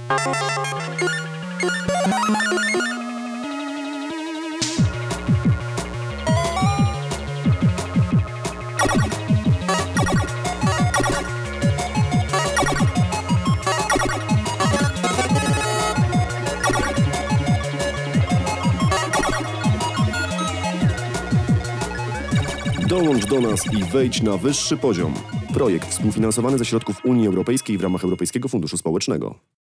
Dołącz do nas i wejdź na wyższy poziom. Projekt współfinansowany ze środków Unii Europejskiej w ramach Europejskiego Funduszu Społecznego.